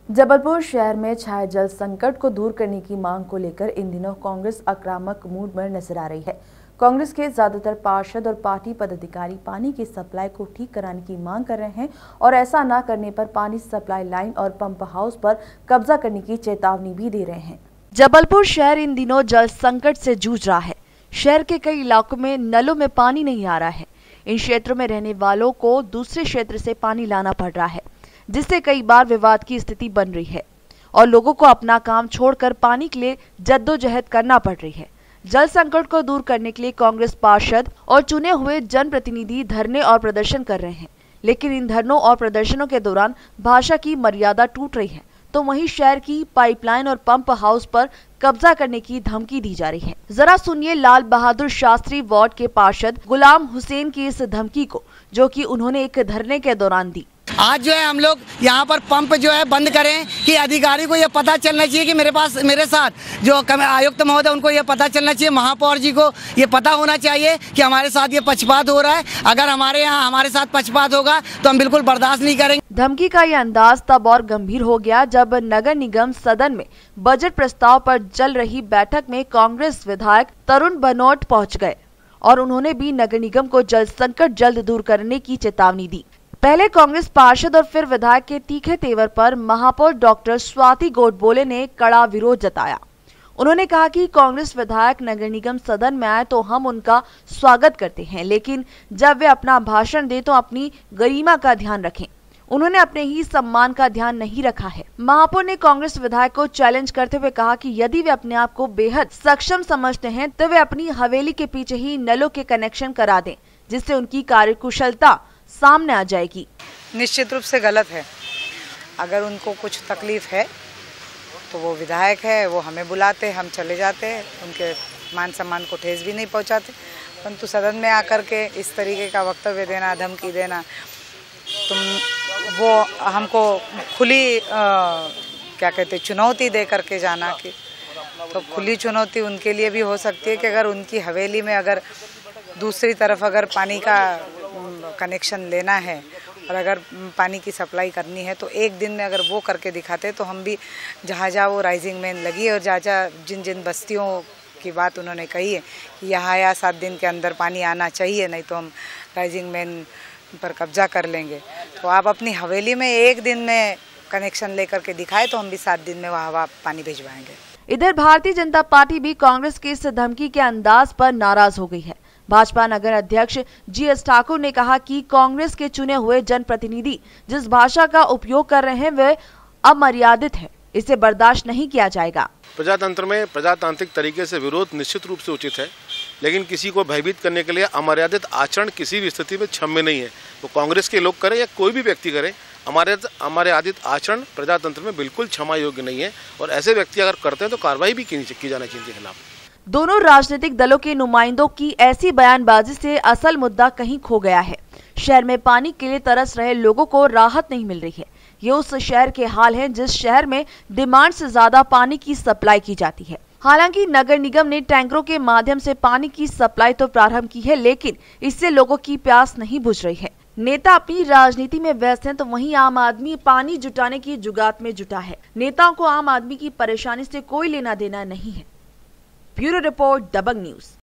जबलपुर शहर में छाए जल संकट को दूर करने की मांग को लेकर इन दिनों कांग्रेस आक्रामक मूड में नजर आ रही है। कांग्रेस के ज्यादातर पार्षद और पार्टी पदाधिकारी पानी की सप्लाई को ठीक कराने की मांग कर रहे हैं और ऐसा न करने पर पानी सप्लाई लाइन और पंप हाउस पर कब्जा करने की चेतावनी भी दे रहे हैं। जबलपुर शहर इन दिनों जल संकट से जूझ रहा है। शहर के कई इलाकों में नलों में पानी नहीं आ रहा है। इन क्षेत्रों में रहने वालों को दूसरे क्षेत्र से पानी लाना पड़ रहा है, जिससे कई बार विवाद की स्थिति बन रही है और लोगों को अपना काम छोड़कर पानी के लिए जद्दोजहद करना पड़ रही है। जल संकट को दूर करने के लिए कांग्रेस पार्षद और चुने हुए जनप्रतिनिधि धरने और प्रदर्शन कर रहे हैं, लेकिन इन धरनों और प्रदर्शनों के दौरान भाषा की मर्यादा टूट रही है, तो वहीं शहर की पाइपलाइन और पंप हाउस पर कब्जा करने की धमकी दी जा रही है। जरा सुनिए लाल बहादुर शास्त्री वार्ड के पार्षद गुलाम हुसैन की इस धमकी को, जो कि उन्होंने एक धरने के दौरान दी। आज जो है हम लोग यहाँ पर पंप जो है बंद करें कि अधिकारी को ये पता चलना चाहिए कि मेरे साथ जो आयुक्त महोदय उनको ये पता चलना चाहिए, महापौर जी को ये पता होना चाहिए कि हमारे साथ ये पक्षपात हो रहा है। अगर हमारे यहाँ हमारे साथ पक्षपात होगा तो हम बिल्कुल बर्दाश्त नहीं करेंगे। धमकी का ये अंदाज तब और गंभीर हो गया जब नगर निगम सदन में बजट प्रस्ताव पर चल रही बैठक में कांग्रेस विधायक तरुण बनोट पहुँच गए और उन्होंने भी नगर निगम को जल संकट जल्द दूर करने की चेतावनी दी। पहले कांग्रेस पार्षद और फिर विधायक के तीखे तेवर पर महापौर डॉक्टर स्वाति गोडबोले ने कड़ा विरोध जताया। उन्होंने कहा कि कांग्रेस विधायक नगर निगम सदन में आए तो हम उनका स्वागत करते हैं, लेकिन जब वे अपना भाषण दें तो अपनी गरिमा का ध्यान रखें। उन्होंने अपने ही सम्मान का ध्यान नहीं रखा है। महापौर ने कांग्रेस विधायक को चैलेंज करते हुए कहा कि यदि वे अपने आप को बेहद सक्षम समझते हैं तो वे अपनी हवेली के पीछे ही नलों के कनेक्शन करा दें, जिससे उनकी कार्यकुशलता सामने आ जाएगी। निश्चित रूप से गलत है। अगर उनको कुछ तकलीफ है तो वो विधायक है, वो हमें बुलाते, हम चले जाते हैं, उनके मान सम्मान को ठेस भी नहीं पहुंचाते। परंतु सदन में आकर के इस तरीके का वक्तव्य देना, धमकी देना, वो हमको खुली क्या कहते चुनौती दे करके जाना कि तो खुली चुनौती उनके लिए भी हो सकती है कि अगर उनकी हवेली में अगर दूसरी तरफ अगर पानी का कनेक्शन लेना है और अगर पानी की सप्लाई करनी है तो एक दिन में अगर वो करके दिखाते तो हम भी जहाँ जहाँ वो राइजिंग मैन लगी है और जहाँ जहाँ जिन जिन बस्तियों की बात उन्होंने कही है कि यहाँ या 7 दिन के अंदर पानी आना चाहिए, नहीं तो हम राइजिंग मैन पर कब्जा कर लेंगे। तो आप अपनी हवेली में एक दिन में कनेक्शन लेकर के दिखाए तो हम भी 7 दिन में वहाँ पानी भिजवाएंगे। इधर भारतीय जनता पार्टी भी कांग्रेस की इस धमकी के अंदाज पर नाराज हो गई है। भाजपा नगर अध्यक्ष जी.एस. ठाकुर ने कहा कि कांग्रेस के चुने हुए जनप्रतिनिधि जिस भाषा का उपयोग कर रहे हैं वह अमर्यादित है, इसे बर्दाश्त नहीं किया जाएगा। प्रजातंत्र में प्रजातांत्रिक तरीके से विरोध निश्चित रूप से उचित है, लेकिन किसी को भयभीत करने के लिए अमर्यादित आचरण किसी भी स्थिति में क्षम्य नहीं है। तो कांग्रेस के लोग करें या कोई भी व्यक्ति करे, अमर्यादित आचरण प्रजातंत्र में बिल्कुल क्षमा योग्य नहीं है और ऐसे व्यक्ति अगर करते हैं तो कार्रवाई भी की जाना चाहिए इनके खिलाफ। दोनों राजनीतिक दलों के नुमाइंदों की ऐसी बयानबाजी से असल मुद्दा कहीं खो गया है। शहर में पानी के लिए तरस रहे लोगों को राहत नहीं मिल रही है। ये उस शहर के हाल है जिस शहर में डिमांड से ज्यादा पानी की सप्लाई की जाती है। हालांकि नगर निगम ने टैंकरों के माध्यम से पानी की सप्लाई तो प्रारंभ की है, लेकिन इससे लोगों की प्यास नहीं बुझ रही है। नेता अपनी राजनीति में व्यस्त हैं, तो वहीं आम आदमी पानी जुटाने की जुगात में जुटा है। नेताओं को आम आदमी की परेशानी से कोई लेना देना नहीं है। Bureau report, Dabang news.